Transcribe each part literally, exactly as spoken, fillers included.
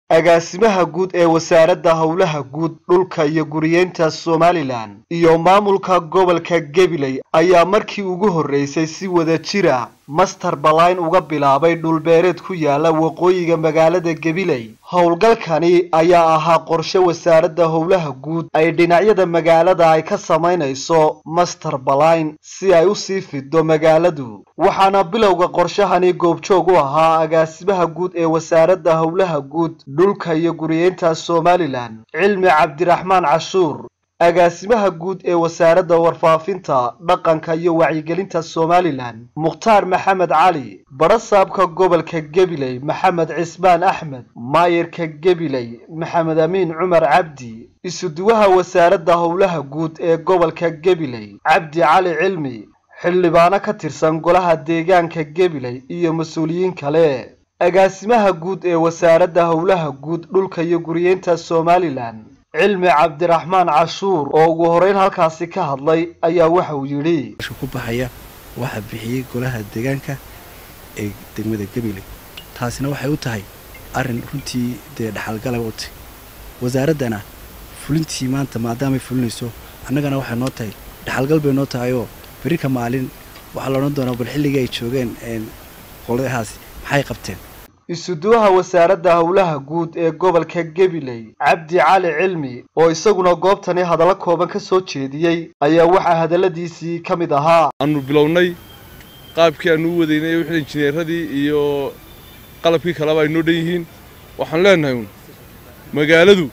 agaasimaha guud ee wasaaradda howlaha guud dhulka iyo guriyeynta Somaliland iyo maamulka gobolka Gabiley ayaa markii ugu horeysay si wada jira master plan uga bilaabay dhul beereed ku yaala waqooyiga magaalada Gabiley. Howlgalkani ayaa ahaa qorshe wasaaradda howlaha guud ay dhinacyada magaalada ay ka sameynayso master plan si ay u sii fido magaaladu. waxaana bilowga qorshahani goobjoog u ahaa agaasimaha guud ee wasaaradda howlaha guud dhulka iyo guriyeynta Somaliland Cilmi Cabdiraxmaan Cashuur, agaasimaha guud ee wasaaradda warfaafinta dhaqanka iyo wacyigelinta Somaliland Mukhtaar Maxamed Cali, barasaabka gobolka Gabiley Maxamed Cismaan Axmed, maayirka Gabiley Maxamed Amiin Cumar Cabdi, isuduwaha wasaaradda howlaha guud ee gobolka Gabiley Cabdi Cali Cilmi, xildhibaano ka tirsan golaha deegaanka Gabiley iyo mas'uuliyiin kale. agaasimaha guud ee wasaaradda howlaha guud dhulka iyo guriyeynta Somaliland Cilmi Cabdiraxmaan Cashuur oo ugu horeyn halkaasi ka hadlay ayaa waxa uu yiri ku baxaya waxa bixiyay golaha deegaanka ee degmada Gabiley. taasina waxay u tahay arin runtii de dhaxalgal ah wati wasaaradana fulintii maanta maadaama fulinayso annagana waxa noo tahay dhaxalgal bay noo tahay oo birika maalin waxa la oran doonaa bal xilliga ay joogeen ee qoladahaas maxay qabteen. isuduwaha wasaaradda howlaha guud ee gobolka Gabiley Cabdi Cali Cilmi oo isaguna goobtani hadallo kooban ka soo jeediyay ayaa waxa hadaladiisii kamid ahaa aanu bilownay qaabkii aanu wadaynay wixii injineeradii iyo qalabkii kale ay noo dhan waxaan leenahay magaaladu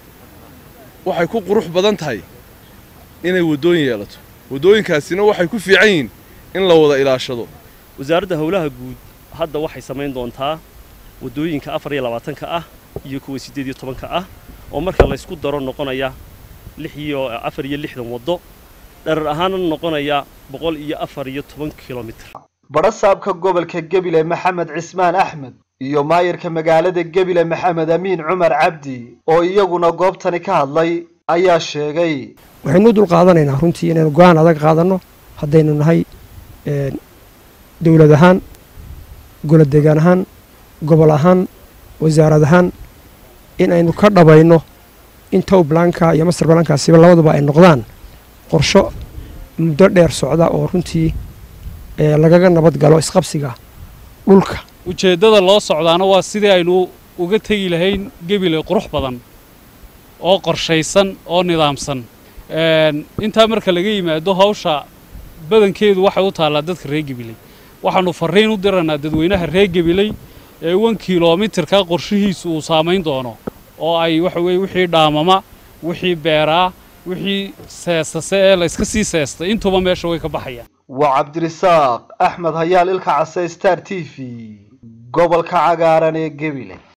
waxay ku qurux badan tahay inay wadooyin yeelato wadooyinkaasina waxay ku fiican yihiin in la wada ilaashado. wasaaradda howlaha guud hadda waxay sameyn doontaa wadooyinka afar iyo labaatan ka ah iyo kuwa sideed iyo toban ka ah oo marka la isku daro noqonaya lix iyo afar iyo lixdan wado dherer ahaan noqonaya boqol iyo afar iyo toban kiiloomitir. barasaabka gobolka Gabiley Maxamed Cismaan Axmed iyo maayirka magaalada Gabiley Maxamed Amiin Cumar Cabdi oo iyaguna goobtani ka hadlay ayaa sheegay waxaynu dul qaadanaynaa runtii inaynu go'aan adag qaadano haddaynu nahay ee dawlad ahaan gol deegaan ahaan gobol ahaan wasaarad ahaan in aynu ka dhabayno inta planka iyo master planka si labaduba ay noqdaan qorsho muddo dheer socda oo runtii ee lagaga nabad galo isqabsiga dhulka. ujeedada loo socdaana waa sidii aynu uga tagi lahayn Gabiley qurux badan oo qorshaysan oo nidaamsan. een inta marka laga yimaado hawsha badankeedu waxa uu taala dadka reer Gabiley waxaanu fariin u diranaa dadweynaha reer Gabiley ee one kiiloomitir ka qorshihiisu uu saameyn doono oo ay waxa weey wixii dhaamama wixii beeraa wixii seesase ee la iska sii seesta intuba meesha way ka baxayaan. waa Cabdirasaaq Axmed Hayaal ilka Casay Star T V gobolka cagaaran ee Gabiley.